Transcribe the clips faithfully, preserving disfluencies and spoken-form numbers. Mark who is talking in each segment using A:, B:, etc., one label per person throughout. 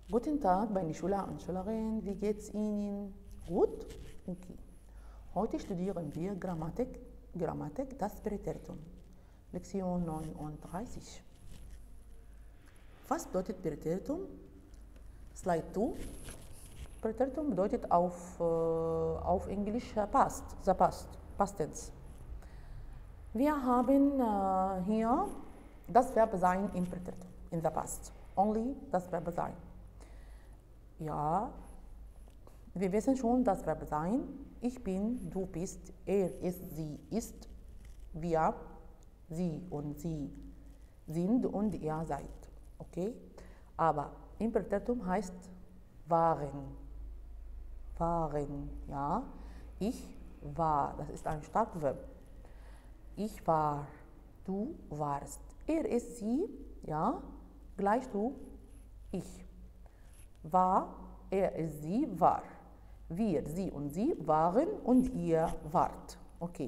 A: Guten Tag, meine Schüler und Schülerinnen. Wie geht's Ihnen? Gut? Okay. Heute studieren wir Grammatik, Grammatik, das Präteritum. Lektion neununddreißig. Was bedeutet Präteritum? Slide zwei. Präteritum bedeutet auf, äh, auf Englisch äh, past, the past, past tense. Wir haben äh, hier das Verb sein im Präteritum, in the past. Only das Verb sein. Ja, wir wissen schon das Verb sein. Ich bin, du bist, er ist, sie ist, wir, sie und sie sind und ihr seid. Okay? Aber im Präteritum heißt waren. Waren, ja. Ich war, das ist ein Startverb. Ich war, du warst. Er ist, sie, ja, gleich du, ich. War, er ist, sie, war. Wir, sie und sie waren und ihr wart. Okay.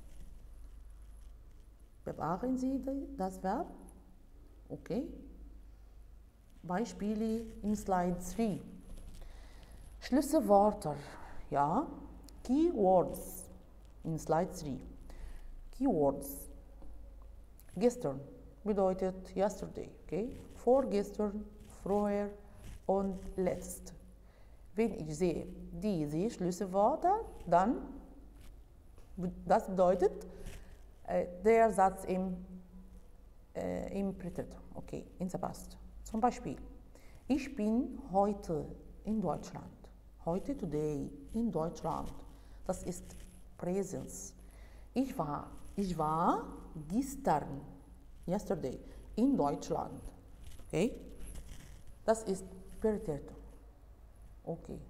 A: Bewahren Sie das Verb? Okay. Beispiele in Slide drei. Schlüsselwörter, ja. Keywords in Slide drei. Keywords. Gestern bedeutet yesterday, okay. Vorgestern, früher und letzt. Wenn ich sehe diese Schlüsselwörter, dann das bedeutet äh, der Satz im, äh, im Präteritum, okay, in the past. Zum Beispiel, ich bin heute in Deutschland. Heute, today, in Deutschland. Das ist Präsens. Ich war, ich war gestern, yesterday, in Deutschland. Okay? Das ist Präteritum. Okay.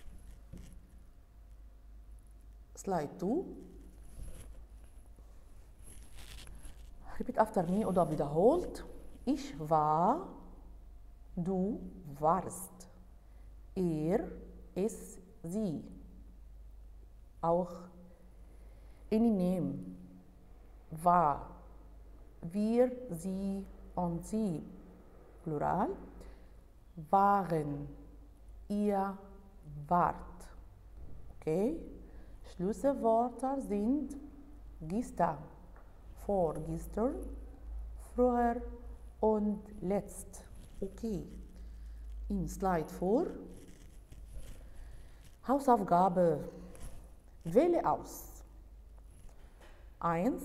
A: Slide zwei. Repeat after me oder wiederholt. Ich war, du warst. Er, es, sie. Auch any name. War, wir, sie und sie. Plural. Waren, ihr wart. Okay? Schlüsselwörter sind gestern, vorgestern, früher und letzt. Okay. In Slide vier. Hausaufgabe. Wähle aus. Eins.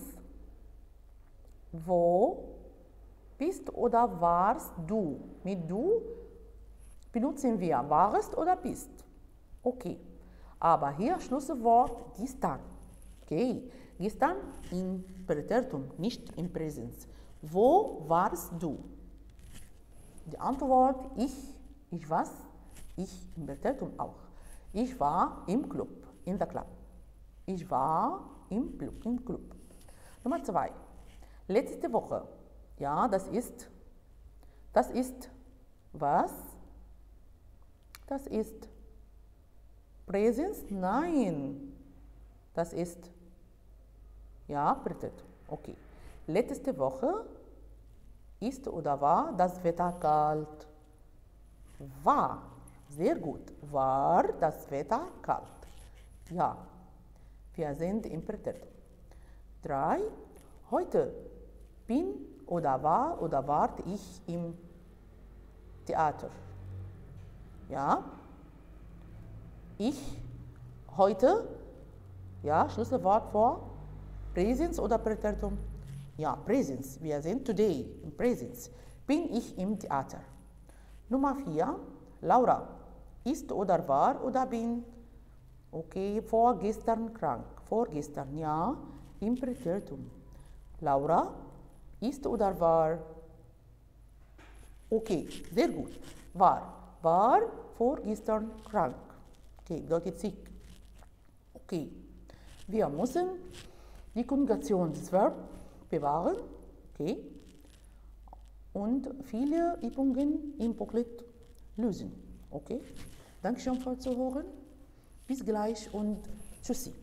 A: Wo bist oder warst du? Mit du benutzen wir warst oder bist. Okay. Aber hier Schlüsselwort gestern. Okay. Gestern im Präteritum, nicht im Präsens. Wo warst du? Die Antwort ich. Ich was? Ich im Präteritum auch. Ich war im Club, in the club. Ich war im Club, im Club. Nummer zwei. Letzte Woche. Ja, das ist, das ist was? Das ist Präsens? Nein. Das ist, ja, Präteritum. Okay. Letzte Woche ist oder war das Wetter kalt? War. Sehr gut. War das Wetter kalt? Ja. Wir sind im Präteritum. Drei. Heute bin oder war oder wart ich im Theater? Ja. Ich heute, ja, Schlüsselwort vor Präsens oder Präteritum? Ja, Präsens. Wir sind today im Präsens. Bin ich im Theater? Nummer vier. Laura. Ist oder war oder bin? Okay, vorgestern krank. Vorgestern, ja, im Präteritum. Laura. Ist oder war? Okay, sehr gut. War. War vorgestern krank. Okay, bedeutet sick. Okay. Wir müssen die Konjugation des Verbs bewahren. Okay. Und viele Übungen im Booklet lösen. Okay. Dankeschön fürs Zuhören. Bis gleich und tschüssi.